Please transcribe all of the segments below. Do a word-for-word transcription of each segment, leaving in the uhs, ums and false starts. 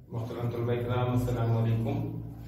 محترم طلبہ کرام السلام علیکم۔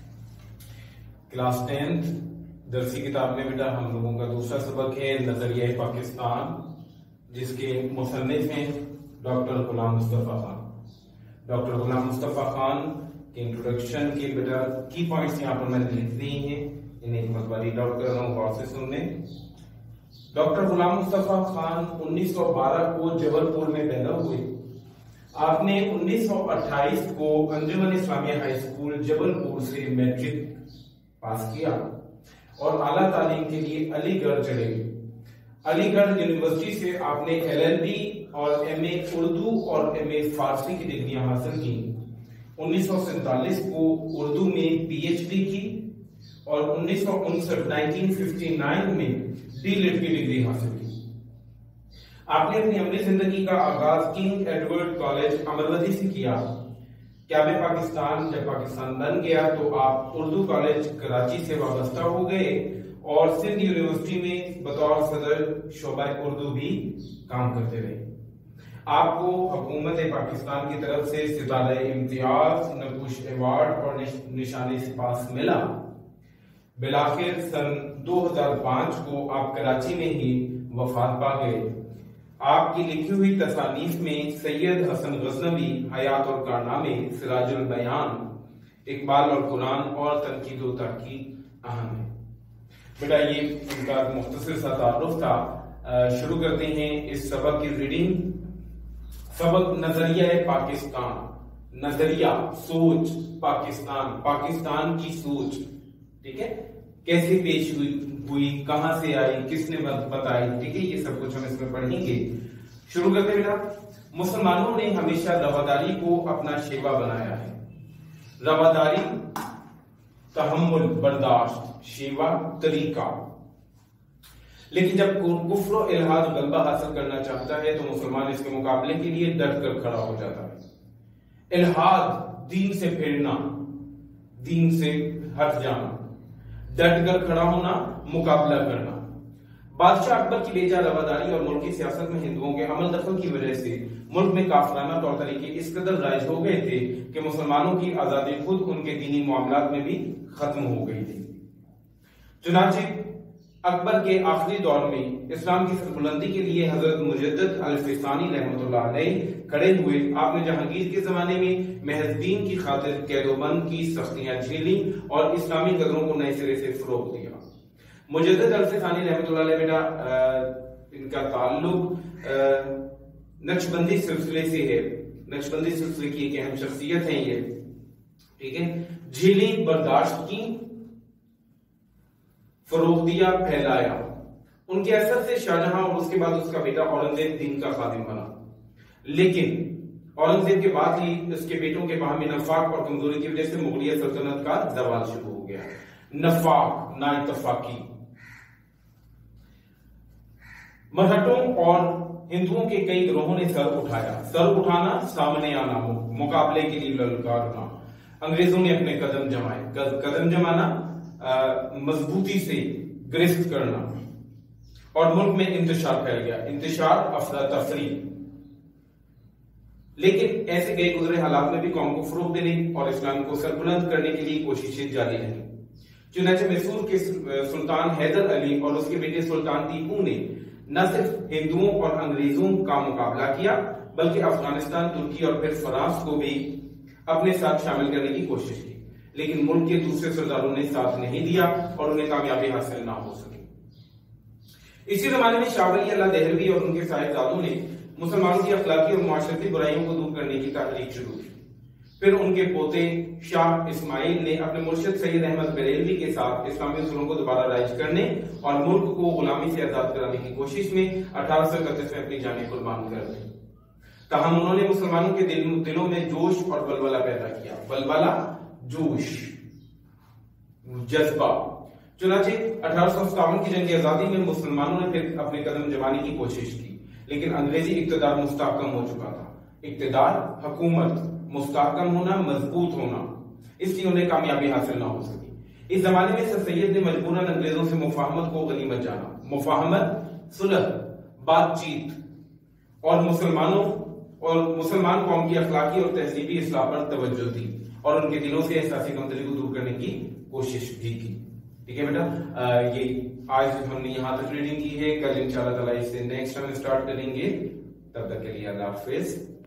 کلاس ٹینتھ درسی کتاب میں بیٹا ہم لوگوں کا دوسرا سبق ہے نظریہ پاکستان، جس کے مصنف ہیں ڈاکٹر غلام مصطفیٰ خان۔ ڈاکٹر غلام مصطفیٰ خان کے انٹروڈکشن کے بیٹا کی پوائنٹس یہاں پر میں نے لکھ دی ہیں، انہیں ایک مرتبہ ریڈ آؤٹ کر رہا ہوں، غور سے سن لیں۔ ڈاکٹر غلام مصطفیٰ خان انیس سو بارہ کو جبل پور میں پیدا ہوئے۔ آپ نے انیس سو اٹھائیس کو انجمن اسلامیہ ہائی اسکول جبل پور سے میٹرک پاس کیا اور اعلیٰ تعلیم کے لیے علی گڑھ چلے گئے۔ علی گڑھ یونیورسٹی سے آپ نے ایل ایل بی اور ایم اے اردو اور ایم اے فارسی کی ڈگریاں حاصل کی۔ انیس سو سینتالیس کو اردو میں پی ایچ ڈی کی اور انیس سو انسٹھ نائنٹین ففٹی نائن میں ڈی لٹ کی ڈگری حاصل کی۔ آپ نے اپنی عملی زندگی کا آغاز کنگ ایڈورڈ کالج امروتی سے کیا۔ کیا میں پاکستان جب پاکستان بن گیا تو آپ اردو کالج کراچی سے وابستہ ہو گئے اور سندھ یونیورسٹی میں بطور صدر شعبہ اردو بھی کام کرتے رہے۔ آپ کو حکومت پاکستان کی طرف سے ستارہ امتیاز، نقوش ایوارڈ اور نشان سپاس ملا۔ بالآخر سن دو ہزار پانچ کو آپ کراچی میں ہی وفات پا گئے۔ آپ کی لکھی ہوئی تصانیف میں سید حسن غزنوی، حیات اور کارنامے، سراج البیان، اقبال اور قرآن اور تنقید و تحقیق اہم ہے۔ بیٹا یہ ان کا مختصر سا تعارف تھا۔ شروع کرتے ہیں اس سبق کی ریڈنگ۔ سبق نظریہ پاکستان، نظریہ سوچ پاکستان، پاکستان کی سوچ، ٹھیک ہے، کیسے پیش ہوئی ہوئی کہاں سے آئی، کس نے بتائی، ٹھیک ہے، یہ سب کچھ ہم اس میں پڑھیں گے۔ شروع کرتے بیٹا۔ مسلمانوں نے ہمیشہ رواداری کو اپنا شیوا بنایا ہے۔ رواداری تحمل، برداشت، شیوا طریقہ۔ لیکن جب کفر و الحاد غلبہ حاصل کرنا چاہتا ہے تو مسلمان اس کے مقابلے کے لیے ڈٹ کر کھڑا ہو جاتا ہے۔ الحاد دین سے پھرنا، دین سے ہٹ جانا، ڈٹ کر کھڑا ہونا، مقابلہ کرنا۔ بادشاہ اکبر کی بیجا رواداری اور ملکی سیاست میں ہندوؤں کے عمل دخل کی وجہ سے ملک میں کافرانہ طور طریقے اس قدر رائج ہو گئے تھے کہ مسلمانوں کی آزادی خود ان کے دینی معاملات میں بھی ختم ہو گئی تھی۔ چنانچہ اکبر کے آخری دور میں اسلام کی سربلندی کے لیے حضرت مجدد الفسانی رحمۃ اللہ علیہ کھڑے ہوئے۔ آپ نے جہانگیر کے زمانے میں محض دین کی خاطر قید و بند کی سختیاں جھیلی اور اسلامی قدروں کو نئے سرے سے فروغ دیا۔ مجدد الفسانی رحمۃ اللہ علیہ بیٹا ان کا تعلق نقشبندی سلسلے سے ہے، نقشبندی سلسلے کی ایک اہم شخصیت ہے یہ، ٹھیک ہے۔ جھیلی، برداشت کی، فروغ دیا، پھیلایا۔ ان کے اثر سے شاہجہاں اور اس کے بعد اس کا بیٹا اورنگزیب دین کا خادم بنا، لیکن اورنگزیب کے بعد ہی اس کے بیٹوں کے باہمی نفاق اور کمزوری کی وجہ سے مغلیہ سلطنت کا زوال شروع ہو گیا۔ نفاق، نا اتفاقی، مرہٹوں اور ہندوؤں کے کئی گروہوں نے سر اٹھایا۔ سر اٹھانا، سامنے آنا، مقابلے کے لیے للکارنا۔ انگریزوں نے اپنے قدم جمائے۔ قدم جمانا مضبوطی سے گرفت کرنا، اور ملک میں انتشار پھیل گیا، انتشار، افراتفری۔ لیکن ایسے گئے گزرے حالات میں بھی قوم کو فروغ دینے اور اسلام کو سربلند کرنے کے لیے کوششیں جاری رہیں۔ چنانچہ میسور کے سلطان حیدر علی اور اس کے بیٹے سلطان ٹیپو نے نہ صرف ہندوؤں اور انگریزوں کا مقابلہ کیا بلکہ افغانستان، ترکی اور پھر فرانس کو بھی اپنے ساتھ شامل کرنے کی کوشش کی، لیکن ملک کے دوسرے سرداروں نے ساتھ نہیں دیا اور انہیں کامیابی حاصل نہ ہو سکی۔ اسی زمانے میں شاہ ولی اللہ دہلوی اور ان کے صاحبزادوں نے مسلمانوں کی اخلاقی اور معاشرتی برائیوں کو دور کرنے کی تحریک شروع کی۔ پھر ان کے پوتے شاہ اسماعیل نے اپنے مرشد سید احمد بریلوی کے ساتھ اسلامی اصولوں کو دوبارہ رائج کرنے اور ملک کو غلامی سے آزاد کرانے کی کوشش میں اٹھارہ سو اکتیس میں اپنی جانیں قربان کر دی۔ تاہم انہوں نے مسلمانوں کے دلوں میں جوش اور ولولہ پیدا کیا۔ ولولہ، جوش، جذبہ۔ چنانچہ اٹھارہ سو ستاون کی جنگ آزادی میں مسلمانوں نے پھر اپنے قدم جمانے کی کوشش کی، لیکن انگریزی اقتدار مستحکم ہو چکا تھا۔ اقتدار، حکومت، مستحکم ہونا، مضبوط ہونا، اس لیے انہیں کامیابی حاصل نہ ہو سکی۔ اس زمانے میں سر سید نے مجبوراً انگریزوں سے مفاہمت کو غنیمت جانا۔ مفاہمت، صلح، بات چیت، اور مسلمانوں اور مسلمان قوم کی اخلاقی اور تہذیبی اصلاح پر توجہ دی اور ان کے دلوں سے احساسی کمتری کو دور کرنے کی کوشش بھی کی. ٹھیک ہے بیٹا, یہ آج ہم نے یہاں تک ریڈنگ کی ہے. کل انشاءاللہ تعالیٰ اس سے نیکسٹ ہم اسٹارٹ کریں گے. تب تک کے لیے اللہ حافظ.